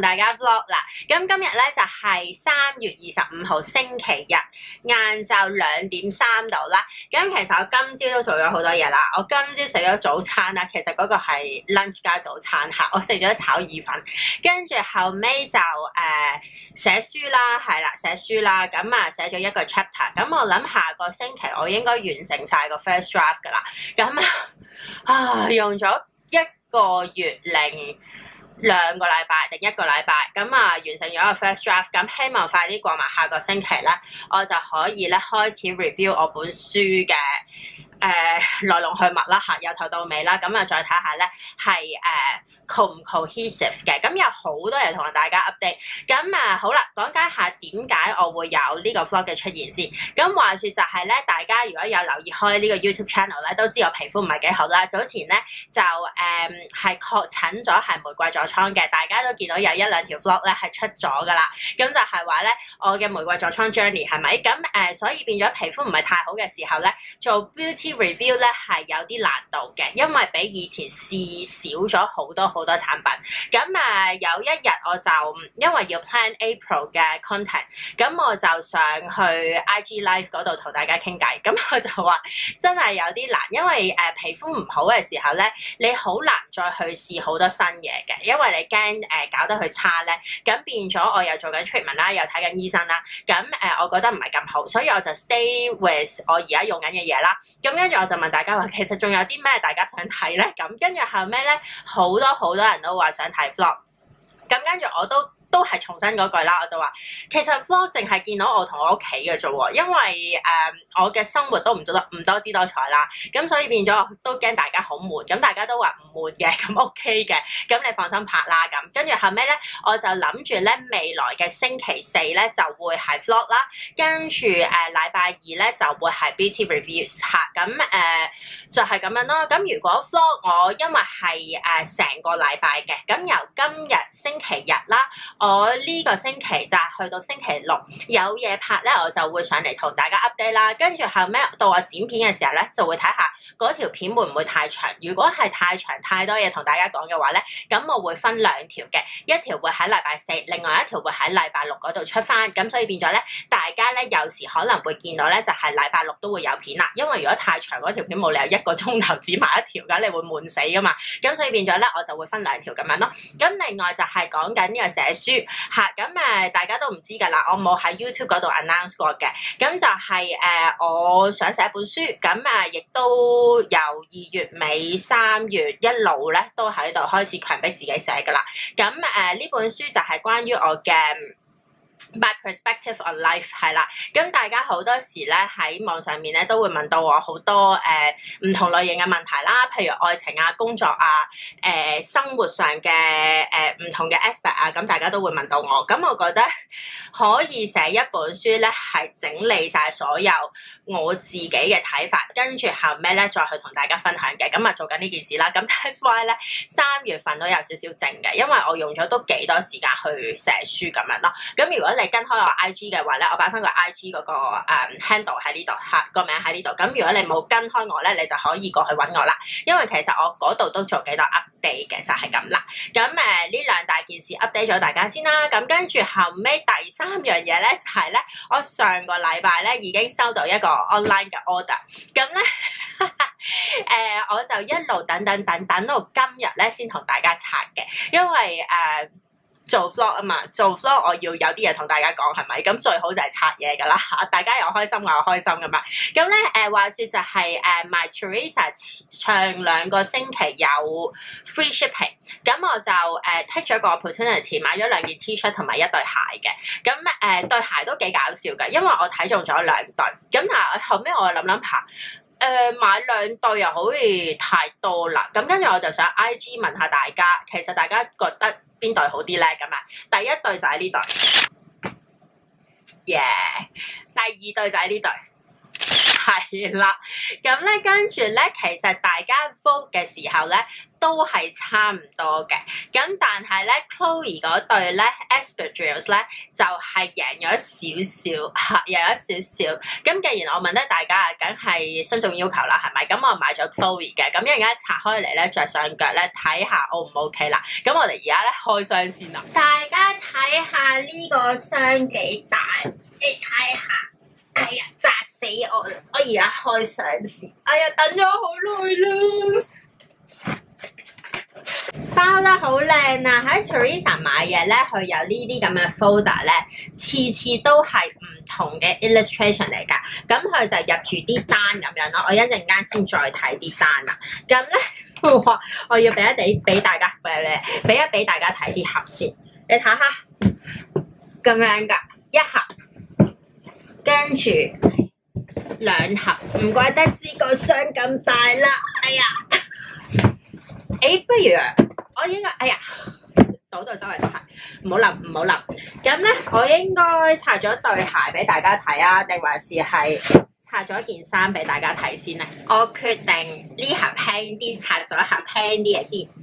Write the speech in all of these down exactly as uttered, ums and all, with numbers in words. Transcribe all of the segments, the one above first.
同大家 vlog 啦。咁今日咧就係三月二十五號星期日晏晝兩點三度啦。咁其實我今朝都做咗好多嘢啦。我今朝食咗早餐啦，其實嗰個係 lunch 加早餐嚇。我食咗炒意粉，跟住後尾就誒、呃、寫書啦，係啦，寫書啦。咁啊寫咗一個 chapter。咁我諗下個星期我應該完成晒個 first draft 噶啦。咁啊用咗一個月零兩個禮拜定一個禮拜，咁啊完成咗個 first draft，咁希望快啲過埋下個星期咧，我就可以咧開始 review 我本書嘅誒來龍去脈啦嚇，由頭到尾啦，咁啊再睇下咧係誒 co 唔 cohesive 嘅，咁有好多嘢同大家 update，咁啊好啦，講解下點解我會有呢個 vlog 嘅出現先。咁話說就係咧，大家如果有留意開呢個 YouTube channel 咧，都知我皮膚唔係幾好啦。早前咧就誒係確診咗係玫瑰痤瘡嘅，大家都見到有一兩條 vlog 咧係出咗噶啦。咁就係話咧，我嘅玫瑰痤瘡 journey 係咪？咁誒、呃，所以變咗皮膚唔係太好嘅時候咧，做 beauty review 咧係有啲難度嘅，因為比以前試少咗好多好多產品。咁啊有一日我就因為要 plan April 嘅 content， 咁我就上去 I G Live 嗰度同大家傾偈。咁我就話真係有啲難，因為誒、呃、皮膚唔好嘅時候咧，你好難再去試好多新嘢嘅，因為你驚誒、呃、搞得佢差咧。咁變咗我又做緊 treatment 啦，又睇緊醫生啦。咁誒、呃、我覺得唔係咁好，所以我就 stay with 我而家用緊嘅嘢啦。咁跟住我就問大家話，其實仲有啲咩大家想睇咧？咁跟住後尾咧，好多好多人都話想睇 vlog。咁跟住我都都係重申嗰句啦，我就話其實 vlog 淨係見到我同我屋企嘅啫喎，因為誒、呃、我嘅生活都唔多唔多姿多彩啦，咁所以變咗都驚大家好悶，咁大家都話唔悶嘅，咁 OK 嘅，咁你放心拍啦咁。跟住後尾咧，我就諗住咧未來嘅星期四咧就會係 vlog 啦，跟住誒禮拜二咧就會係 beauty reviews 嚇，咁誒、呃、就係、是、咁樣咯。咁如果 vlog 我因為係誒成個禮拜嘅，咁由今日星期日啦。我呢個星期就係去到星期六有嘢拍咧，我就會上嚟同大家 update 啦。跟住後尾到我剪片嘅時候咧，就會睇下嗰條片會唔會太長。如果係太長太多嘢同大家講嘅話咧，咁我會分兩條嘅，一條會喺禮拜四，另外一條會喺禮拜六嗰度出翻。咁所以變咗咧，大家咧有時可能會見到咧，就係禮拜六都會有片啦。因為如果太長嗰條片冇理由一個鐘頭剪埋一條㗎，你會悶死㗎嘛。咁所以變咗咧，我就會分兩條咁樣咯。咁另外就係講緊呢個寫書。嚇咁誒，大家都唔知㗎啦，我冇喺 YouTube 嗰度 announce 過嘅。咁就係、是、誒、呃，我想寫本書，咁誒亦都由二月尾三月一路咧，都喺度開始強迫自己寫㗎啦。咁誒呢本書就係關於我嘅My perspective on life 係啦，咁大家好多時咧喺網上面咧都會問到我好多誒唔、呃、同類型嘅問題啦，譬如愛情啊、工作啊、誒、呃、生活上嘅誒唔同嘅 aspect 啊，咁大家都會問到我，咁我覺得可以寫一本書咧係整理晒所有我自己嘅睇法，跟住後尾咧再去同大家分享嘅，咁啊做緊呢件事啦，咁 that's why 咧三月份都有少少靜嘅，因為我用咗都幾多時間去寫書咁樣咯，咁如果你跟開我 I G 嘅話咧，我擺翻個 I G 嗰個誒 handle 喺呢度嚇，個名喺呢度。咁如果你冇跟開我咧，你就可以過去揾我啦。因為其實我嗰度都做幾多 update 嘅，就係咁啦。咁誒呢兩大件事 update 咗大家先啦。咁跟住後尾第三樣嘢咧，就係咧，我上個禮拜咧已經收到一個 online 嘅 order。咁咧誒，我就一路等等等等到今日咧先同大家拆嘅，因為誒。呃做 vlog 啊嘛，做 vlog 我要有啲嘢同大家講係咪？咁最好就係拆嘢㗎啦嚇，大家又開心我又開心㗎嘛。咁咧誒話説就係、是、誒、uh, My Teresa 上兩個星期有 free shipping，咁我就誒 take 咗個 opportunity 買咗兩件 T-shirt 同埋一對鞋嘅。咁誒、uh, 對鞋都幾搞笑㗎，因為我睇中咗兩對。咁但係後尾我諗諗下。誒、呃、買兩對又好似太多啦，咁跟住我就想 I G 問下大家，其實大家覺得邊對好啲咧？咁啊，第一對就係呢對，耶、yeah！第二對就係呢對， 係啦，咁咧跟住咧，其實大家 vote 嘅時候咧都係差唔多嘅，咁但係咧 Chloe 嗰隊咧 Espadrilles 咧就係、是、贏咗少少嚇，贏咗少少。咁既然我問得大家啊，梗係慎重要求啦，係咪？咁我買咗 Chloe 嘅，咁一陣間拆開嚟咧着上腳咧睇下 O 唔 OK 啦。咁我哋而家咧開箱先啦，大家睇下呢個箱幾大，你睇下。哎呀，扎死我啦！我而家開箱先。哎呀，等咗好耐啦。包得好靚啊！喺 Teresa 買嘢咧，佢有呢啲咁嘅 folder 咧，次次都係唔同嘅 illustration 嚟㗎。咁佢就入住啲單咁樣咯。我一陣間先再睇啲單啦。咁咧，我我要俾一啲俾大家，俾你俾一俾大家睇啲盒先。你睇下，咁樣㗎一盒。跟住兩盒，唔怪得知個箱咁大啦。哎呀，誒，不如我應該，哎呀，倒到周圍都係，唔好諗，唔好諗。咁咧，我應該拆咗對鞋俾大家睇啊，定還是係拆咗件衫俾大家睇先咧？我決定呢盒輕啲，拆咗盒輕啲嘅先。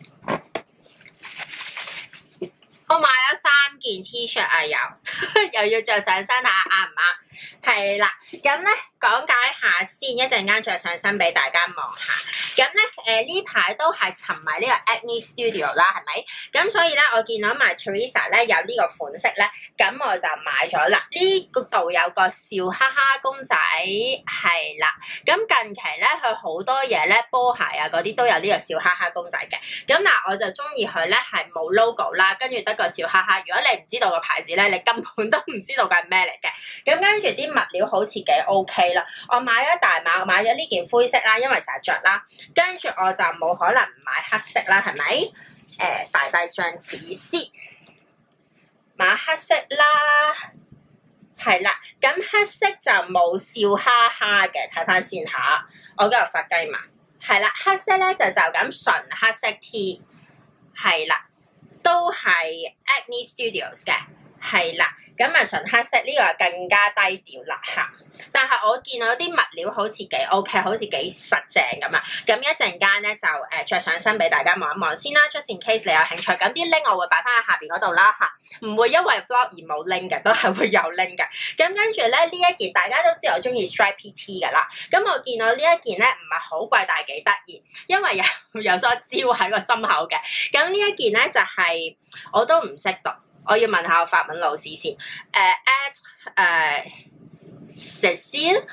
我買咗三件 T 恤啊，又又要着上身下啱唔啱？係啦，咁咧講解下先，一陣間着上身俾大家望下。咁咧誒呢排都係沉迷呢個 Acne Studio 啦，係咪？咁所以咧我見到買 Teresa 咧有呢個款式咧，咁我就買咗啦。呢度有個笑哈哈公仔，係啦。咁近期咧佢好多嘢咧，波鞋啊嗰啲都有呢個笑哈哈公仔嘅。咁嗱我就中意佢咧係冇 logo 啦，跟住得個笑哈哈。如果你唔知道個牌子咧，你根本都唔知道佢係咩嚟嘅。咁跟住啲物料好似幾 OK 啦。我買咗大碼，我買咗呢件灰色啦，因為成日着啦。跟住我就冇可能唔買黑色啦，係咪？誒、呃，擺低張紙先，買黑色啦，係啦。咁黑色就冇笑哈哈嘅，睇翻先下。我今日發雞嘛，係啦，黑色咧就就咁純黑色 T， 係啦，都係 Acne Studios 嘅。係啦，咁啊純黑色呢、這個更加低調啦嚇，但係我見到啲物料好似幾 OK， 好似幾實正咁啊。咁一陣間咧就誒著上身俾大家望一望先啦 ，just in case 你有興趣。咁啲 link 我會擺翻喺下邊嗰度啦嚇，唔會因為 vlog 而冇 link 嘅，都係會有 link 嘅。咁跟住咧呢一件大家都知我中意 striped T 㗎啦，咁我見到呢一件咧唔係好貴，但係幾得意，因為有有所招喺個心口嘅。咁呢一件咧就係、是、我都唔識讀。我要問下我法文老師先，誒、uh, at 誒 Cécile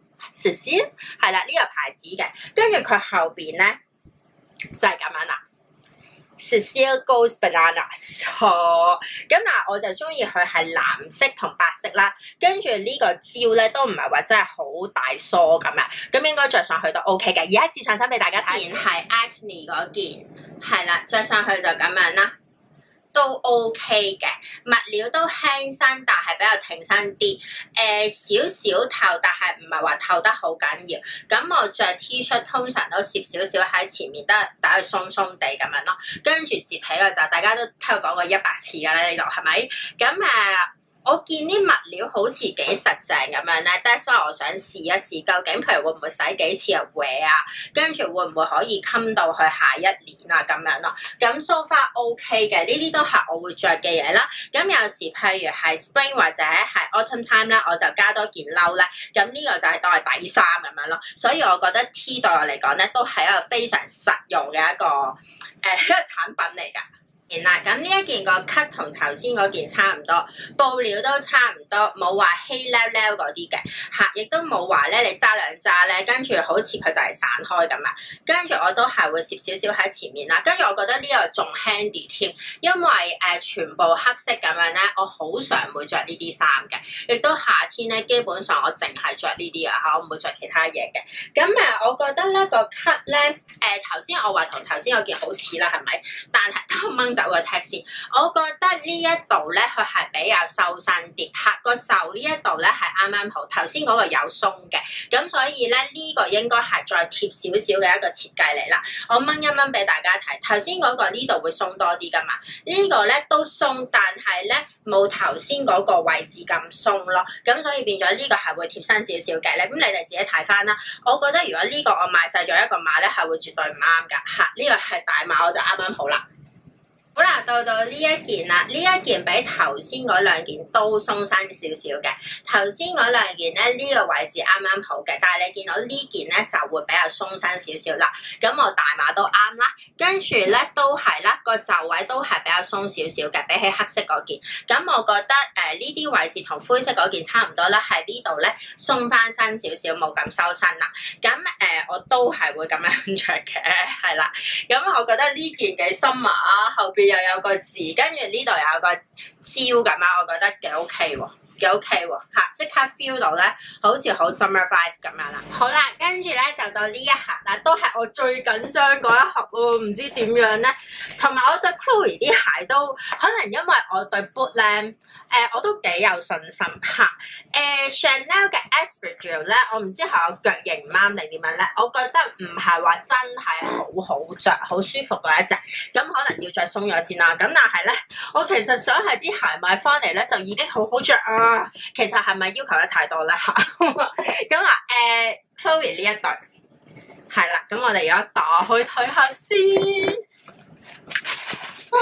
Cécile 係啦，呢、這個牌子嘅，跟住佢後邊咧就係、是、咁樣啦。Cécile Goes Bananas，咁嗱我就中意佢係藍色同白色啦，跟住呢個招咧都唔係話真係好大梳咁樣，咁應該着上去都 OK 嘅。而家試上身俾大家睇，件係 Acne 嗰件，係啦，着上去就咁樣啦。都 OK 嘅，物料都輕身，但係比較挺身啲。誒、呃、少少透，但係唔係話透得好緊要。咁我着 T 恤通常都攝少少喺前面，得打佢鬆鬆地咁樣咯。跟住接起個就大家都聽我講過一百次㗎啦，呢度係咪？咁誒。我見啲物料好似幾實正咁樣咧，但係所以我想試一試，究竟譬如會唔會洗幾次又搲啊，跟住會唔會可以襟到去下一年啊咁樣咯？咁 so far OK 嘅，呢啲都係我會着嘅嘢啦。咁有時譬如係 spring 或者係 autumn time 咧，我就加多件褸咧。咁呢個就係當係底衫咁樣咯。所以我覺得 T 對我嚟講咧，都係一個非常實用嘅一個誒、呃、一個產品嚟㗎。嗱，咁呢一件個 cut 同頭先嗰件差唔多，布料都差唔多，冇話稀溜溜嗰啲嘅嚇，亦都冇話咧你揸兩揸咧，跟住好似佢就係散開咁啊。跟住我都係會攝少少喺前面啦。跟住我覺得呢個仲 handy 添，因為誒、呃、全部黑色咁樣咧，我好常會着呢啲衫嘅，亦都夏天咧基本上我淨係着呢啲啊嚇，我唔會着其他嘢嘅。咁誒、呃，我覺得咧個 cut 咧誒頭先我話同頭先嗰件好似啦，係咪？但係都掹走個 tag 先。我覺得呢一度咧，佢係比較收身啲，嚇個袖呢一度咧係啱啱好。頭先嗰個有鬆嘅，咁所以咧呢、這個應該係再貼少少嘅一個設計嚟啦。我掹一掹俾大家睇，頭先嗰個呢度會鬆多啲噶嘛，這個、呢個咧都鬆，但係咧冇頭先嗰個位置咁鬆咯。咁所以變咗呢個係會貼身少少嘅咧。咁你哋自己睇翻啦。我覺得如果呢個我買細咗一個碼咧，係會絕對唔啱噶嚇。呢、這個係大碼，我就啱啱好啦。好啦，到到呢一件啦，呢一件比頭先嗰兩件都鬆身少少嘅。頭先嗰兩件咧，呢、這個位置啱啱好嘅，但係你見到呢件咧就會比較鬆身少少啦。咁我大碼都啱啦，跟住咧都係啦，個袖位都係比較鬆少少嘅，比起黑色嗰件。咁我覺得誒呢啲位置同灰色嗰件差唔多啦，喺呢度咧鬆翻身少少，冇咁收身啦。咁誒、呃、我都係會咁樣着嘅，係啦。咁我覺得呢件幾深啊，後邊又有個字，跟住呢度有個招咁啊，我覺得幾 OK 喎，幾 OK 喎嚇，即刻 feel 到咧，好似好 summer vibe 咁樣啦。好啦，跟住咧就到呢一盒啦，都係我最緊張嗰一盒喎，唔知點樣咧。同埋我對 Chloe 啲鞋都可能因為我對 boot 咧。誒、呃、我都幾有信心嚇，誒、呃、Chanel 嘅 Espadrille 咧，我唔知係我腳型啱定點樣咧，我覺得唔係話真係好好着、好舒服嗰一隻，咁可能要着鬆咗先啦。咁但係咧，我其實想係啲鞋買翻嚟咧就已經好好着啊。其實係咪要求得太多咧嚇？咁嗱誒 Chloe 呢一對係啦，咁我哋而家打開睇下先。啊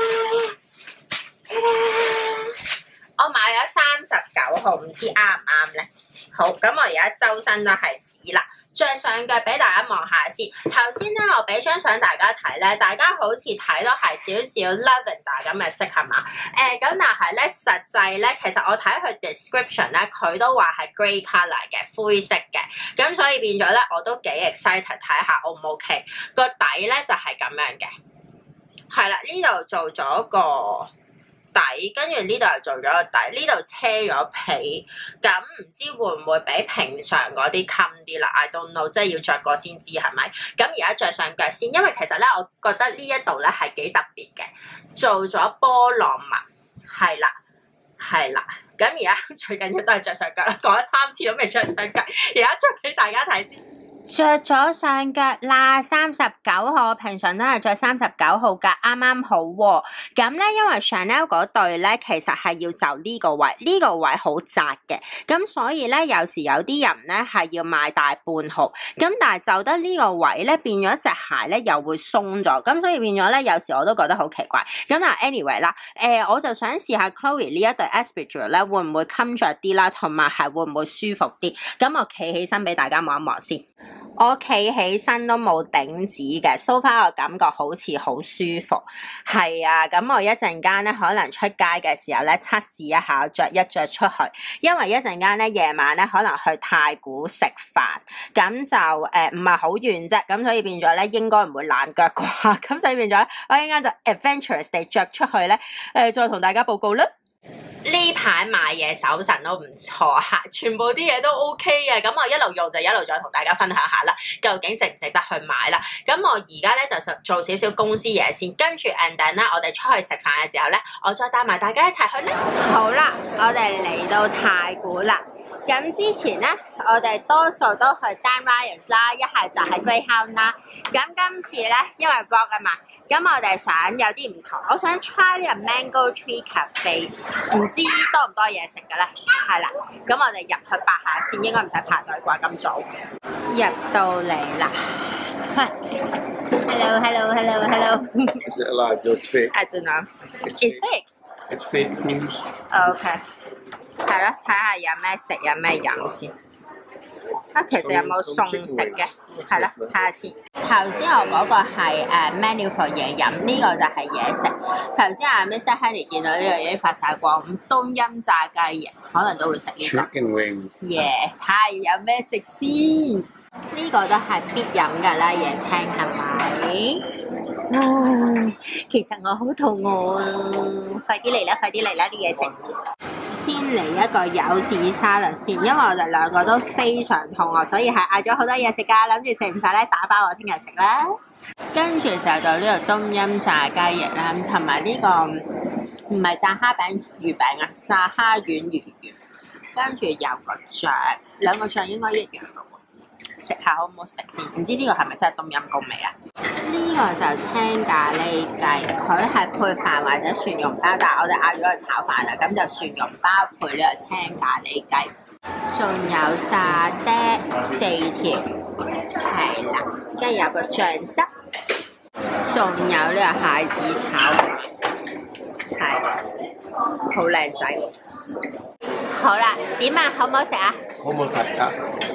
我買咗三十九號，唔知啱唔啱咧？好，咁我而家周身都係紙啦，着上腳俾大家望下先。頭先咧，我俾張相大家睇咧，大家好似睇到係少少 lavender 咁嘅色係嘛？誒，咁、呃、但係咧，實際咧，其實我睇佢 description 咧，佢都話係 grey colour 嘅灰色嘅，咁所以變咗咧，我都幾 excited 睇下 O 唔 OK。個底咧就係、是、咁樣嘅，係啦，呢度做咗個底，跟住呢度又做咗個底，呢度車咗皮，咁唔知會唔會比平常嗰啲襟啲啦 ？I don't know， 即係要着過先知係咪？咁而家着上腳先，因為其實咧，我覺得呢一度咧係幾特別嘅，做咗波浪紋，係啦，係啦。咁而家最緊要都係着上腳啦，講咗三次都未着上腳，而家着俾大家睇先。着咗上腳啦，三十九號，平常都係着三十九號㗎，啱啱好喎、啊。咁咧，因為 Chanel 嗰對咧，其實係要就呢個位，呢、這個位好窄嘅，咁所以咧，有時有啲人咧係要買大半號，咁但係就得呢個位咧，變咗隻鞋咧又會鬆咗，咁所以變咗咧，有時我都覺得好奇怪。咁啊 ，anyway 啦，誒、呃，我就想試下 Chloe 呢一對 Espadrille 咧，會唔會襟着啲啦，同埋係會唔會舒服啲？咁我企起身俾大家望一望先。我企起身都冇頂趾嘅 ，so far 我感覺好似好舒服，係啊，咁我一陣間咧可能出街嘅時候咧測試一下，着一着出去，因為一陣間咧夜晚咧可能去太古食飯，咁就誒唔係好遠啫，咁所以變咗咧應該唔會爛腳啩，咁所以變咗我一陣間就 adventurous 地着出去咧，誒、呃、再同大家報告啦。呢排買嘢手神都唔錯嚇，全部啲嘢都 OK 嘅，咁我一路用就一路再同大家分享下啦，究竟值唔值得去買啦？咁我而家咧就做少少公司嘢先，跟住 and then 咧我哋出去食飯嘅時候咧，我再帶埋大家一齊去啦。好啦，我哋嚟到太古啦。咁之前咧，我哋多數都去 Dan Ryan's 啦，一係就係 Greyhound 啦。咁今次咧，因為 vlog 啊嘛，咁我哋想有啲唔同，我想 try 呢個 Mango Tree Cafe， 唔知多唔多嘢食嘅咧？係啦，咁我哋入去八下先，應該唔使排隊啩，咁早。入到嚟啦 ，Hello Hello Hello Hello。 Is it alive? It's fake. I don't know. It's, It's fake. It's fake news. OK。係咯，睇下有咩食有咩飲先。啊，其實有冇餸食嘅？係啦，睇下先。頭先我嗰個係誒 menu for 嘢飲，呢、這個就係嘢食。頭先阿 Mister Henry 見到呢樣嘢發晒光，冬陰炸雞翼可能都會食呢、這個。 Chicken wing。 耶，睇下有咩食先。呢、這個都係必飲㗎啦，椰青係咪？啊，其實我好肚餓啊！快啲嚟啦，快啲嚟啦啲嘢食。 先嚟一個柚子沙律先，因為我哋兩個都非常肚餓，所以係嗌咗好多嘢食㗎，諗住食唔晒咧打包我聽日食啦。跟住就到呢個冬陰炸雞翼啦，同埋呢個唔係炸蝦餅魚餅啊，炸蝦丸魚丸。跟住有個醬，兩個醬應該一樣嘅喎，食下好唔好食先？唔知呢個係咪真係冬陰功味啊？呢個就青咖喱雞，佢係配飯或者蒜蓉包，但係我哋嗌咗個炒飯啦，咁就蒜蓉包配呢個青咖喱雞，仲有沙爹四條，係啦，跟住有個醬汁，仲有呢個蟹子炒飯，係好靚仔。好啦，點啊？好唔好食啊？ 好唔好食啊？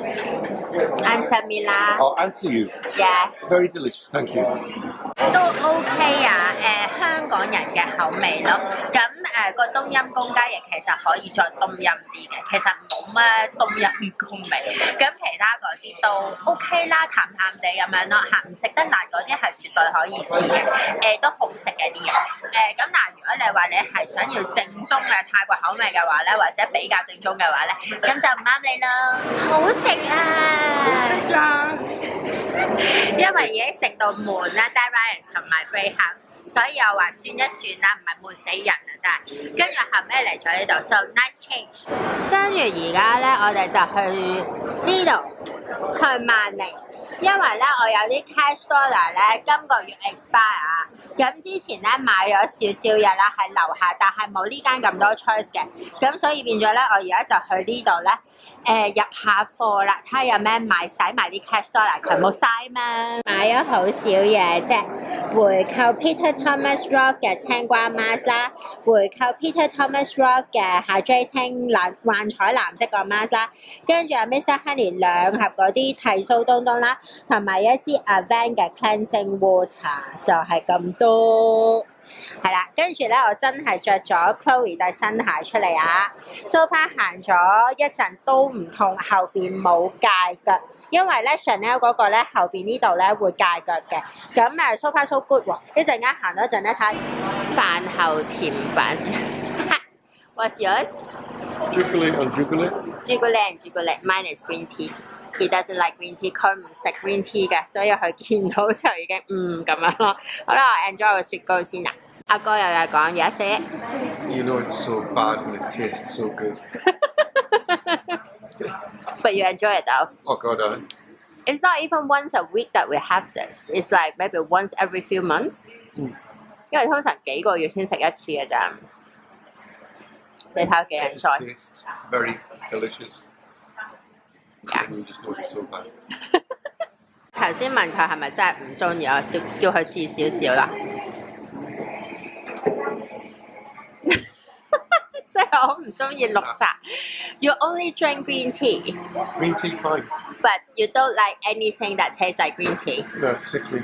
Answer me 啦。 I'll answer you. Yeah。 Very delicious, thank you. 都 OK 啊，誒、香港人嘅口味咯。咁誒個冬陰功雞翼其實可以再冬陰啲嘅，其實冇乜冬陰功味。咁其他嗰啲都 OK 啦，淡淡地咁樣咯嚇，唔食得辣嗰啲係絕對可以試嘅。誒、都好食嘅啲嘢。誒咁但係如果你話你係想要正宗嘅泰國口味嘅話咧，或者比較正宗嘅話咧，咁就唔啱你咯。好食啊！ 好食啊！ 因為已經食到悶啦 ，Dead Rice 同埋 Greyhound，所以又話轉一轉啦，唔係悶死人啊真係。跟住後尾嚟咗呢度 ，so nice change。跟住而家咧，我哋就去呢度去萬寧，因為咧我有啲 cash dollar 咧，今個月 expire 啊。咁之前咧買咗少少嘢啦，喺樓下，但係冇呢間咁多 choice 嘅，咁所以變咗咧，我而家就去呢度咧。誒、呃、入下貨啦，睇下有咩買，使埋啲 cash dollar，佢冇嘥嘛。買咗好少嘢啫，回購 Peter Thomas Roth 嘅青瓜 mask 啦，回購 Peter Thomas Roth 嘅 hydrating 藍幻彩藍色個 mask 啦，跟住有 Mister Honey 兩盒嗰啲剃鬚東東啦，同埋一支 Avent 嘅 cleansing water， 就係咁多。係啦，跟住咧，我真係着咗 Chloe 對新鞋出嚟啊 ！so far 行咗一陣都唔痛，後邊冇戒腳，因為咧 Chanel 嗰個咧後邊呢度咧會戒腳嘅。咁誒 so far so good 喎，一陣間行多陣咧睇飯後甜品。What's yours? Chocolate and chocolate. 朱古力 and 朱古力 ，mine is green tea. He doesn't like green tea， 佢唔食 green tea 嘅，所以佢見到就已經嗯咁樣咯。好啦，我 enjoy 個雪糕先啦。阿哥又有講有食。 You know it's so bad and it tastes so good. But you enjoy it though. Oh god, I. It's not even once a week that we have this. It's like maybe once every few months. 嗯。 因為通常幾個月先食一次嘅咋。你睇下幾 It just enjoy。 tastes very delicious. Yeah. And you just know it's so bad. 頭先問佢係咪真係唔中意，我少叫佢試少少啦。即係我唔中意綠茶。You only drink green tea, Green tea, fine. but you don't like anything that tastes like green tea. No, it's sickly.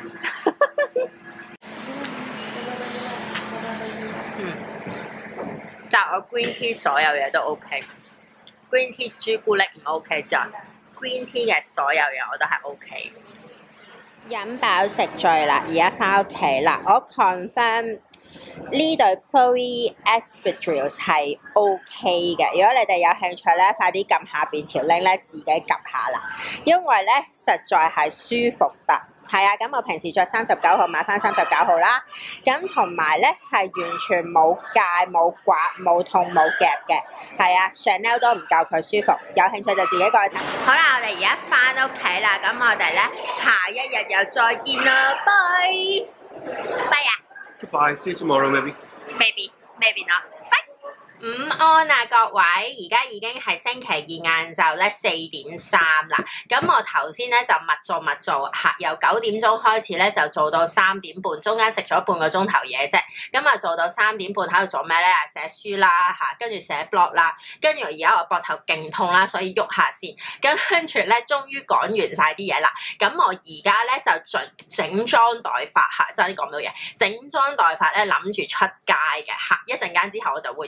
嗯，但係我 green tea 所有嘢都 OK。Green tea 朱古力唔 OK 咋 ？Green tea 嘅所有嘢我都係 OK。飲飽食醉啦，而家翻屋企啦。我 confirm 呢對 Chloe Espadrilles 係 OK 嘅。如果你哋有興趣咧，快啲撳下邊條 link 咧，自己撳下啦。因為咧實在係舒服得。係啊，咁我平時着三十九號買翻三十九號啦。咁同埋咧係完全冇戒、冇刮、冇痛、冇夾嘅。係啊 ，Chanel 都唔夠佢舒服。有興趣就自己過去睇。好啦，我哋而家翻屋企啦。咁我哋咧下一日又再見啦，拜拜啊 Goodbye. See you tomorrow, maybe. ，maybe maybe not。午安啊，各位！而家已經係星期二晏晝咧四點三啦。咁我頭先咧就密做密做嚇，由九點鐘開始咧就做到三點半，中間食咗半個鐘頭嘢啫。咁啊做到三點半喺度做咩咧？寫書啦嚇，跟住寫 blog 啦，跟住而家我膊頭勁痛啦，所以喐下先。咁跟住咧，終於講完晒啲嘢啦。咁我而家咧就整整裝待發嚇，真係講到嘢。整裝待發咧，諗住出街嘅嚇，一陣間之後我就會出街。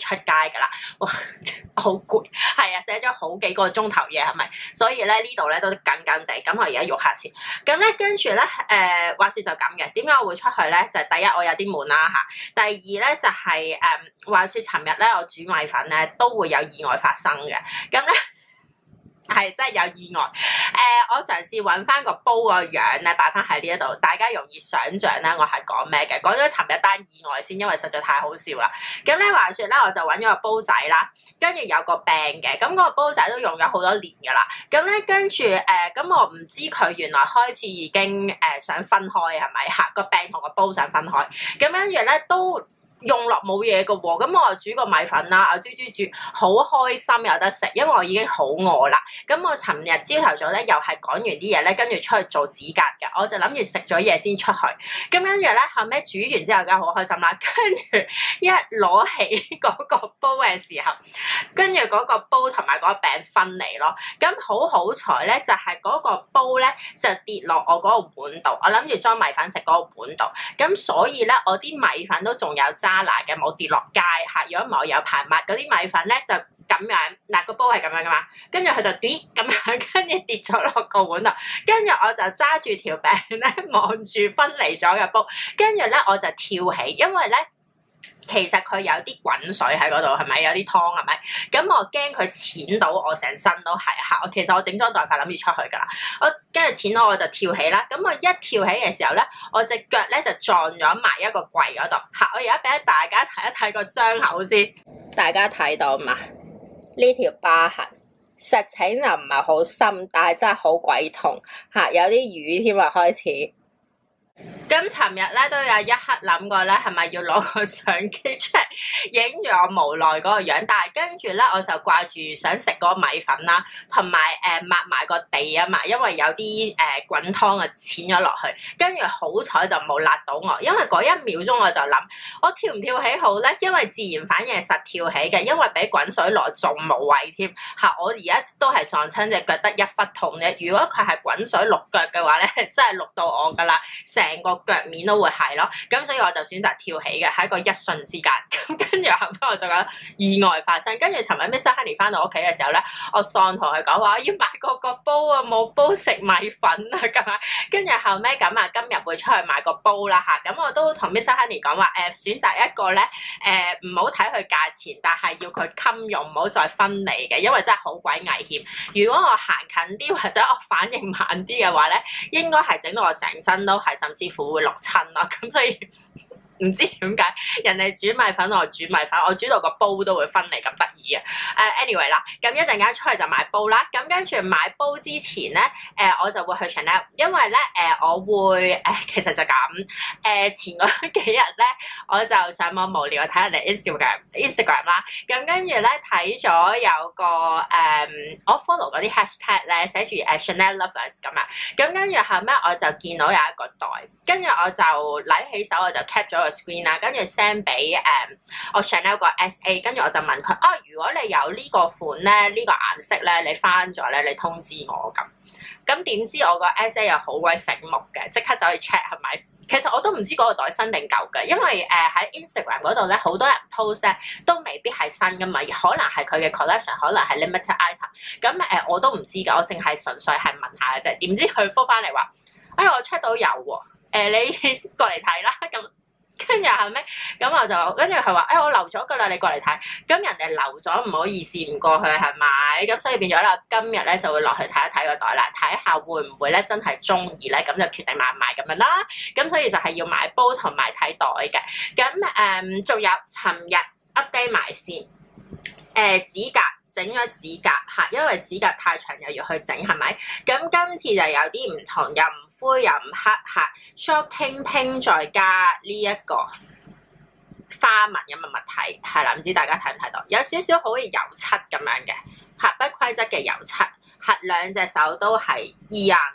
㗎啦。哇，好攰，係啊，寫咗好幾個鐘頭嘢係咪？所以咧呢度咧都緊緊地，咁我而家喐下先。咁咧跟住咧誒話事就咁嘅，點解我會出去咧？就係、第一我有啲悶啦嚇，第二咧就係、是、誒、嗯、話説尋日咧我煮米粉咧都會有意外發生嘅，咁咧。係真係有意外，誒、呃，我嘗試揾翻個煲個樣咧，擺翻喺呢一度，大家容易想像咧，我係講咩嘅？講咗尋日單意外先，因為實在太好笑啦。咁咧話説咧，我就揾咗個煲仔啦，跟住有個柄嘅，咁、那、嗰個煲仔都用咗好多年㗎啦。咁咧跟住誒，咁、呃、我唔知佢原來開始已經誒、呃、想分開係咪嚇？個柄同個煲想分開，咁跟住咧都。用落冇嘢嘅喎，咁我就煮個米粉啦，我煮煮煮，好開心有得食，因為我已經好餓啦。咁我尋日朝頭早咧又係趕完啲嘢咧，跟住出去做指甲嘅，我就諗住食咗嘢先出去。咁跟住咧後尾煮完之後，梗係好開心啦。跟住一攞起嗰個煲嘅時候，跟住嗰個煲同埋嗰個餅分離咯。咁好好彩咧，就係、是、嗰個煲咧就跌落我嗰個碗度，我諗住裝米粉食嗰個碗度。咁所以咧，我啲米粉都仲有渣拿嘅，冇跌落街嚇。如果唔係我有排抹嗰啲米粉咧，就咁樣嗱個煲係咁樣噶嘛，跟住佢就跌咁樣，跟住跌咗落個碗度，跟住我就揸住條餅咧望住分離咗嘅煲，跟住咧我就跳起，因為咧。其實佢有啲滾水喺嗰度，係咪有啲湯係咪？咁我驚佢濺到我成身都係嚇。我其實我整裝待發諗住出去㗎啦。我跟住濺到我就跳起啦。咁我一跳起嘅時候咧，我隻腳咧就撞咗埋一個櫃嗰度嚇。我而家俾大家睇一睇個傷口先，大家睇到嘛？呢條疤痕實情就唔係好深，但係真係好鬼痛嚇，有啲瘀添啊開始。咁尋日咧都有一刻諗過咧，係咪要攞個相機出嚟影住我無奈嗰個樣？但係跟住咧，我就掛住想食嗰個米粉啦，同埋誒抹埋個地啊嘛，因為有啲誒、呃、滾湯啊濺咗落去。跟住好彩就冇辣到我，因為嗰一秒鐘我就諗，我跳唔跳起好咧？因為自然反應係實跳起嘅，因為俾滾水落仲冇位添嚇。我而家都係撞親隻腳得一忽痛啫。如果佢係滾水淥腳嘅話咧，真係淥到我噶啦，成個腳面都會係咯，咁所以我就選擇跳起嘅，係一個一瞬之間。咁跟住後尾我就覺得意外發生。跟住尋日 Mister Honey 翻到屋企嘅時候咧，我喪同佢講話要買個個煲啊，冇煲食米粉啊咁樣。跟住後尾咁啊，今日會出去買個煲啦嚇。咁我都同 Mister Honey 講話誒，選擇一個咧誒，唔好睇佢價錢，但係要佢襟用，唔好再分離嘅，因為真係好鬼危險。如果我行近啲或者我反應慢啲嘅話咧，應該係整到我成身都係，甚至乎會淥親咯。咁所以唔知點解人哋煮米粉，我煮米粉，我煮到個煲都會分離咁得意啊！誒、uh, anyway 啦，咁一陣間出去就買煲啦。咁跟住買煲之前咧，誒、呃、我就會去 Chanel， 因為咧誒、呃、我會誒、呃、其實就咁誒、呃、前嗰幾日咧，我就上網無聊睇人哋 Instagram Instagram 啦。咁跟住咧睇咗有個誒、呃、我 follow 嗰啲 hashtag 咧，寫住誒 Chanel lovers 咁啊。咁跟住後尾我就見到有一個袋，跟住我就攞起手我就 cap 咗個 screen 啦，跟住 send 俾誒我 Chanel 個 S A， 跟住我就問佢啊，如果你有呢個款咧，呢、呢個顏色咧，你翻咗咧，你通知我咁。咁點知我個 S A 又好鬼醒目嘅，即刻走去 check 係咪？其實我都唔知嗰個袋新定舊嘅，因為誒喺、呃、Instagram 嗰度咧，好多人 post 咧都未必係新噶嘛，可能係佢嘅 collection， 可能係 limited item。咁誒、呃、我都唔知㗎，我淨係純粹係問下嘅啫。點知佢覆翻嚟話，哎我 check 到有喎、哦呃，你過嚟睇啦咁。跟住後尾，咁我就跟住佢話，誒、哎、我留咗㗎啦，你過嚟睇。咁人哋留咗，唔好意思唔過去係咪？咁所以變咗啦，今日咧就會落去睇一睇個袋啦，睇下會唔會咧真係中意咧，咁就決定買唔買咁樣啦。咁所以就係要買煲同埋睇袋嘅。咁誒，仲、嗯、有尋日 update 埋先，誒、呃、指甲整咗指甲嚇，因為指甲太長又要去整係咪？咁今次就有啲唔同，又唔灰又唔黑嚇 shocking pink 再加呢一個花紋咁嘅物體係啦，唔知大家睇唔睇到？有少少好似油漆咁樣嘅嚇，不規則嘅油漆嚇，兩隻手都係一樣嘅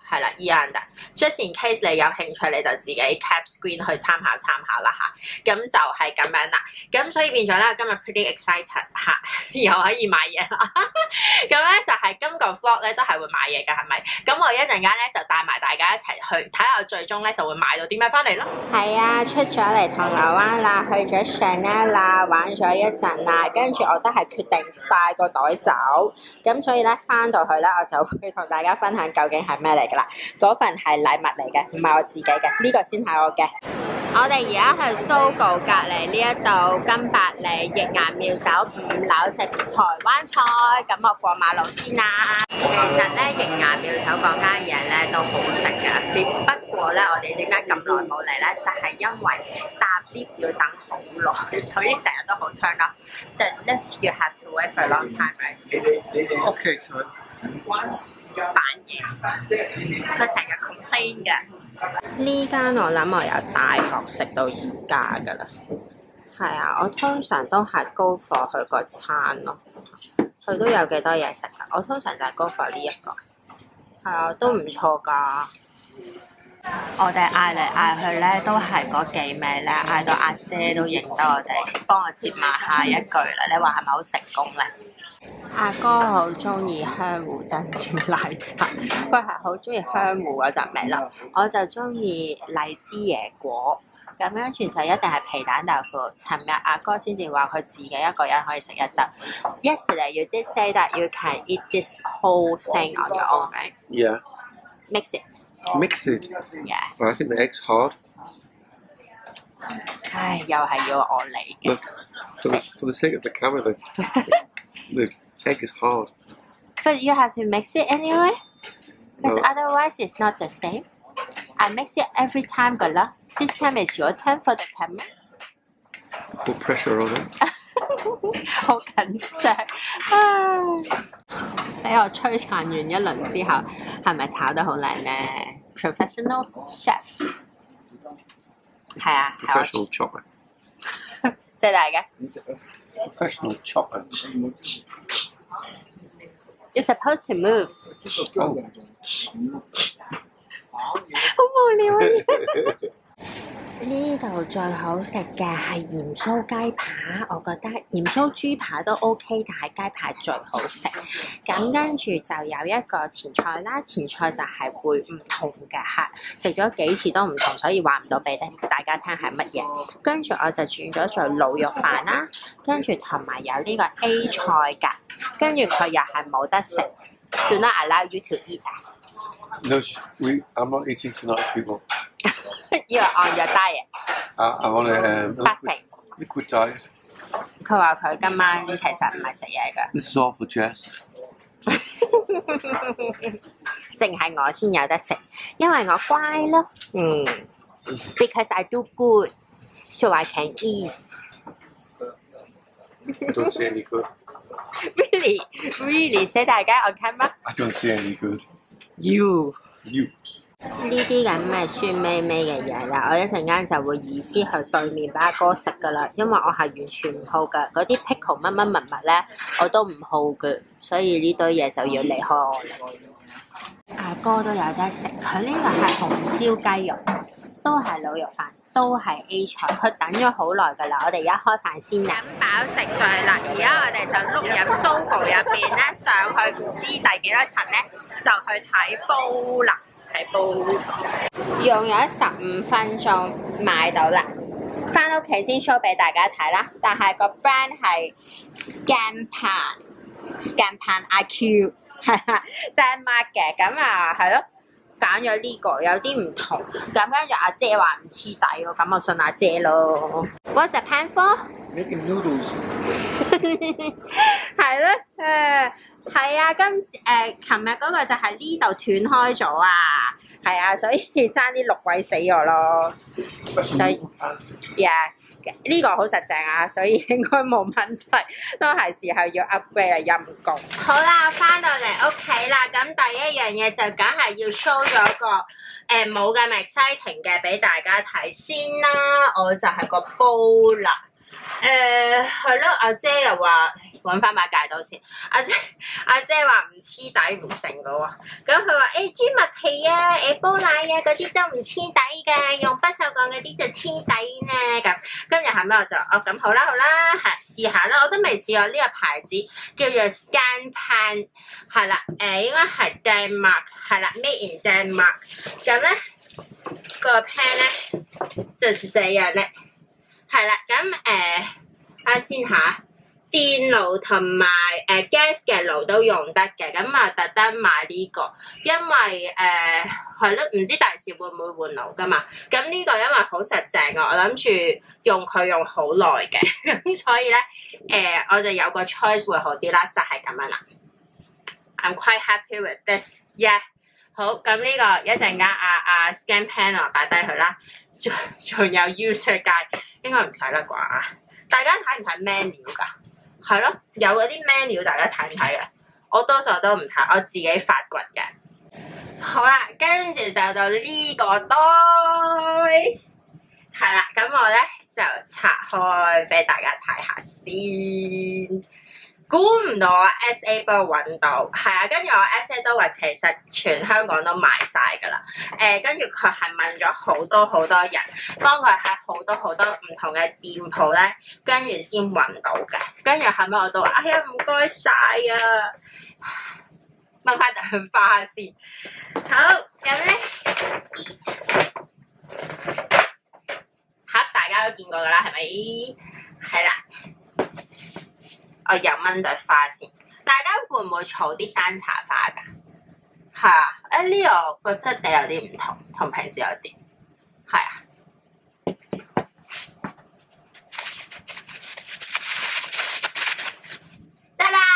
係啦 ，E under。Just in case 你有興趣，你就自己 cap screen 去參考參考啦嚇。咁就係咁樣啦。咁所以變咗咧，今日 pretty excited 嚇，又可以買嘢啦。咁咧就係今個 vlog 咧都係會買嘢嘅，係咪？咁我一陣間咧就帶埋大家一齊去睇下，最終咧就會買到啲咩翻嚟咯。係啊，出咗嚟銅鑼灣啦，去咗 Chanel 啦，玩咗一陣啦，跟住我都係決定帶個袋走。咁所以咧翻到去咧，我就會同大家分享究竟係咩嚟㗎啦。嗰份係禮物嚟嘅，唔係我自己嘅，呢、這個先係我嘅。我哋而家去 Sogo 隔離呢一度金百利逸顏妙手五樓食台灣菜，咁我過馬路先啦。其實咧逸顏妙手嗰間嘢咧都好食嘅，不過咧我哋點解咁耐冇嚟咧？就係、是、因為搭 lift 要等好耐，所以成日都好 turn off。The lift you have to wait for a long time, right? Okay, so 扮嘢，佢成日 complain 嘅。呢間我諗我由大學食到而家㗎啦。係啊，我通常都係高貨去個餐咯。佢都有幾多嘢食㗎？我通常就係高貨呢一個。係啊，都唔錯㗎。我哋嗌嚟嗌去咧，都係嗰幾味咧，嗌到阿姐都認得我哋，幫我接埋下一句啦。你話係咪好成功咧？阿哥好中意香芋珍珠奶茶，佢係好中意香芋嗰陣味咯。我就中意荔枝椰果，咁樣其實一定係皮蛋豆腐。尋日阿哥先至話佢自己一個人可以食一得。Yesterday you did say that you can eat this whole thing on your own, right? yeah, Mix it. mix it. Yeah. Well, I think the egg's hard. 唉，又係要我嚟嘅。 Look, for the, for the sake of the camera, the, the egg is hard. But you have to mix it anyway, because No. otherwise it's not the same. I mix it every time 㗎啦。This time is your turn for the camera. Put pressure on it. 好緊張啊！俾我摧殘完一輪之後，係咪炒得好靚咧 ？Professional chef 係啊，係 Professional chopper. 我謝大家。 Professional chopper. You're supposed to move。 Oh. 好無聊啊！呢度最好食嘅係鹽酥雞扒，我覺得鹽酥豬扒都 OK， 但係雞扒最好食。咁跟住就有一個前菜啦，前菜就係會唔同嘅嚇，食咗幾次都唔同，所以話唔到俾大家聽係乜嘢。跟住我就轉咗做滷肉飯啦，跟住同埋有呢個 A 菜㗎，跟住佢又係冇得食 ，do not allow you to eat。 No, sh- we. I'm not eating tonight, people. You are on your diet. Uh, I'm on a um, liquid, Fasting. liquid diet. 佢話佢今晚其實唔係食嘢㗎。 This is all for Jess. 淨係我先有得食，因為我乖咯。嗯 ，because I do good, so I can eat. I don't see any good. Really, really，寫大家 OK 嗎 I don't see any good. ？You You. 呢啲咁嘅酸味味嘅嘢啦，我一陣間就會移師去對面俾阿哥食噶啦，因為我係完全唔好噶，嗰啲 pickle 乜乜物物咧我都唔好嘅，所以呢堆嘢就要離開我啦。阿哥都有得食，佢呢個係紅燒雞肉，都係滷肉飯，都係 A 菜，佢等咗好耐噶啦，我哋而家開飯先啦。飲飽食醉啦，而家我哋就碌入 Sogo 入邊咧，上去唔知第幾多層咧，就去睇煲啦。睇煲用咗十五分鐘買到啦，翻屋企先 show 俾大家睇啦。但係個 brand 係 Scampan Scampan I Q 係啦 Denmark 嘅，咁啊係咯，揀咗呢個有啲唔同。咁跟住阿姐話唔黐底喎，咁我信阿姐咯。What's the pan for? Making noodles. 係咯，誒係啊，今誒琴日嗰個就係呢度斷開咗啊，係啊，所以爭啲六位死我咯，所以呀呢個好實淨啊，所以應該冇問題，都係時候要 upgrade 啊陰公。好啦，翻到嚟屋企啦，咁第一樣嘢就梗係要 show 咗個誒冇咁 exciting 嘅俾大家睇先啦，我就係個煲啦。誒係咯，阿姐又話揾翻把戒刀先。阿姐阿姐話唔黐底唔成嘅喎，咁佢話誒豬麥皮啊、誒煲奶啊嗰啲都唔黐底嘅，用不鏽鋼嗰啲就黐底呢咁。跟住後尾我就哦咁好啦好啦，係試下啦，我都未試過呢個牌子叫做 Scanpan 係啦，誒、呃、應該係 Denmark 係啦 ，Made in Denmark。咁咧、個 pan 咧就是這樣咧，係啦，咁誒啊先下。電爐同埋誒 gas 嘅爐都用得嘅，咁啊特登買呢、這個，因為誒係咯，唔、呃、知第時會唔會換爐噶嘛？咁呢個因為好實淨啊，我諗住用佢用好耐嘅，咁所以咧誒、呃、我就有個 choice 會好啲啦，就係、是、咁樣啦。I'm quite happy with this, yeah。好，咁呢、這個一陣間阿阿 Scan Panel 擺低佢啦，仲仲有 user guide 應該唔使啦啩？大家睇唔睇 menu 㗎？係咯，有嗰啲 menu 大家睇唔睇嘅？我多數都唔睇，我自己發掘嘅。好啦，跟住就到呢個袋，係啦，咁我咧就拆開俾大家睇下先。估唔到我 S A 幫我揾到，係啊，跟住我 S A 都話其實全香港都賣晒㗎啦。誒、呃，跟住佢係問咗好多好多人，幫佢喺好多好多唔同嘅店鋪咧，跟住先揾到嘅。跟住後尾我都話：哎呀，唔該晒啊！掹翻對花先。好，咁咧盒大家都見過㗎啦，係咪？係啦。我又掹對花先，大家會唔會儲啲山茶花㗎？係啊，誒呢個個質地有啲唔同，同平時有啲，係啊。得啦，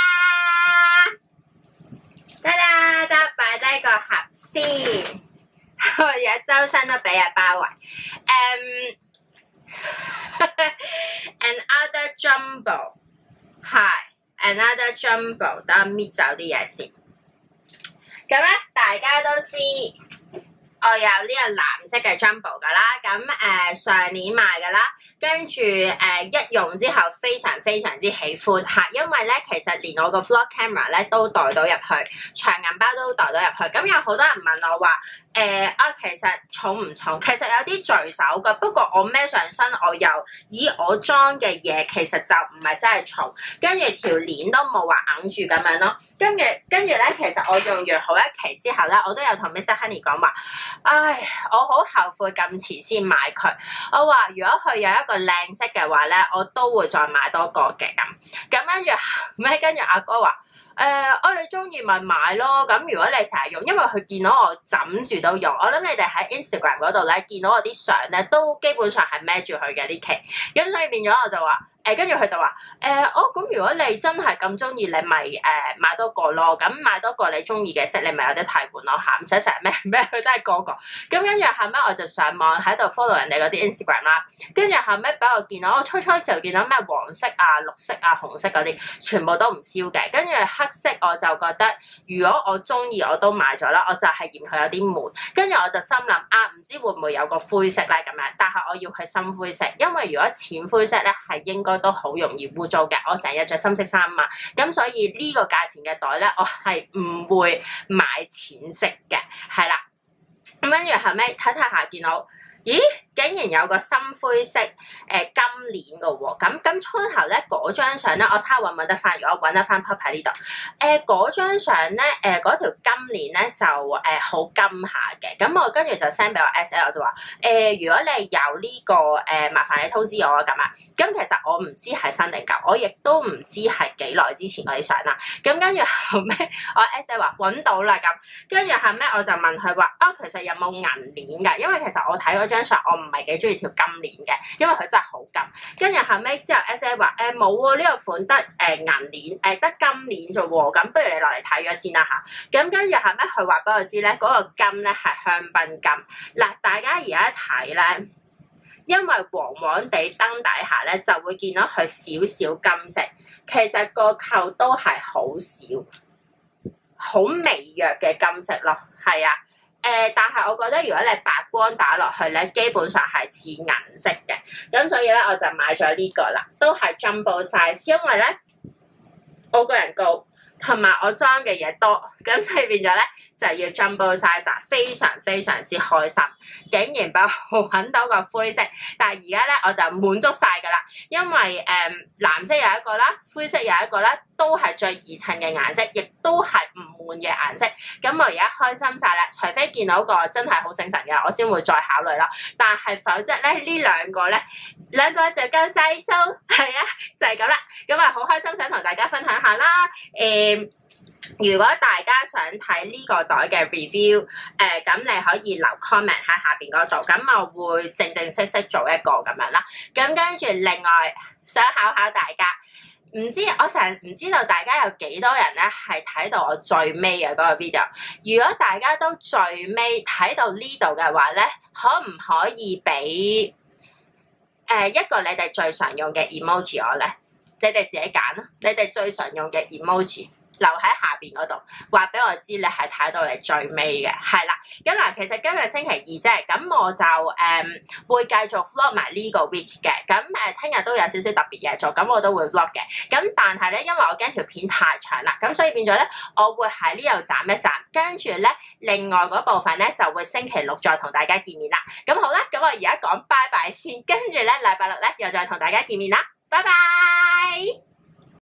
得啦，得擺低個盒先。我而家周身都俾人包圍。誒、um, ，another jumbo。係 another jumbo， 等我搣走啲嘢先。咁咧，大家都知我有呢個藍色嘅 jumbo 噶啦。咁誒、呃、上年買噶啦，跟住誒、呃、一用之後非常非常之喜歡嚇，因為咧其實連我個 vlog camera 咧都袋到入去，長銀包都袋到入去。咁有好多人問我話誒、呃、啊，其實重唔重？其實有啲墜手噶，不過我孭上身，我又以我裝嘅嘢，其實就唔係真係重，跟住條鏈都冇話硬住咁樣咯。跟住跟住咧，其實我用完好一期之後咧，我都有同 Mister Honey 講話，唉，我好後悔咁遲先買佢。我話如果佢有一個靚色嘅話咧，我都會再買多個嘅咁。咁跟住咩？跟住阿哥話。誒、呃，哦，你中意咪買咯。咁如果你成日用，因為佢見到我枕住都用，我諗你哋喺 Instagram 嗰度咧見到我啲相咧，都基本上係孭住佢嘅呢期。咁所以變咗我就話，誒跟住佢就話，誒、呃、哦，咁如果你真係咁中意，你咪誒、呃、買多個咯。咁買多個你中意嘅色，你咪有得替換咯嚇，唔使成日孭孭佢都係個個。咁跟住後尾我就上網喺度 follow 人哋嗰啲 Instagram 啦。跟住後尾俾我見到，我初初就見到咩黃色啊、綠色啊、紅色嗰啲，全部都唔燒嘅。跟住黑色我就覺得，如果我中意我都買咗啦，我就係嫌佢有啲悶。跟住我就心諗啊，唔知會唔會有個灰色咧咁樣？但係我要佢深灰色，因為如果淺灰色咧係應該都好容易污糟嘅。我成日着深色衫嘛，咁所以呢個價錢嘅袋咧，我係唔會買淺色嘅，係啦。咁跟住後尾睇睇下見到。咦，竟然有個深灰色誒、呃、金鏈嘅喎，咁咁初頭咧嗰張相咧，我睇下揾唔揾得翻，如果揾得翻 pop 喺呢度。誒嗰張相咧，誒嗰條金鏈咧就誒好、呃、金下嘅，咁我跟住就 send 俾我 S L 就話誒、呃，如果你有呢、這個誒、呃，麻煩你通知我啊咁啊。咁其實我唔知係新定舊，我亦都唔知係幾耐之前嗰啲相啦。咁跟住後尾我 S L 話揾到啦咁，跟住後尾我就問佢話啊，其實有冇銀鏈㗎？因為其實我睇嗰張相我唔係幾中意條金鏈嘅，因為佢真係好金。跟住後尾之後 S A 話誒冇喎，呢、呃這個款得誒、呃、銀鏈誒得、呃、金鏈啫喎，咁不如你落嚟睇咗先啦嚇。咁跟住後尾佢話俾我知咧，嗰、那個金咧係香檳金。嗱，大家而家睇咧，因為黃黃地燈底下咧就會見到佢少少金色，其實個扣都係好少，好微弱嘅金色咯，係啊。誒、呃，但係我覺得如果你白光打落去咧，基本上係似銀色嘅，咁所以咧我就買咗呢個啦，都係 jumbo size，因為咧我個人高，同埋我裝嘅嘢多，咁所以變咗咧就要 jumbo size，非常非常之開心，竟然幫我揾到個灰色，但係而家咧我就滿足晒㗎啦，因為誒、嗯、藍色有一個啦，灰色有一個啦，都係最易襯嘅顏色，亦都係唔悶嘅顏色，咁我而家開心晒啦，除非見到個真係好醒神嘅，我先會再考慮啦，但係否則咧呢兩個咧兩個就夠晒數，係啊，就係咁啦，咁啊好開心想同大家分享下啦，誒、嗯。如果大家想睇呢個袋嘅 review，誒、呃、咁你可以留 comment 喺下邊嗰度，咁我會正正式式做一個咁樣啦。咁跟住另外想考考大家，唔知我成日唔知道大家有幾多人咧係睇到我最尾嘅嗰個 video。如果大家都最尾睇到呢度嘅話咧，可唔可以俾誒、呃、一個你哋最常用嘅 emoji 我咧？你哋自己揀啦，你哋最常用嘅 emoji。留喺下邊嗰度，話俾我知你係睇到嚟最尾嘅，係啦。咁嗱，其實今日星期二啫，咁我就誒、嗯、會繼續 vlog 埋呢個 week 嘅。咁誒聽日都有少少特別嘢做，咁我都會 vlog 嘅。咁但係咧，因為我驚條片太長啦，咁所以變咗咧，我會喺呢度斬一斬，跟住咧另外嗰部分咧就會星期六再同大家見面啦。咁好啦，咁我而家講拜拜先，跟住咧禮拜六咧又再同大家見面啦，拜拜。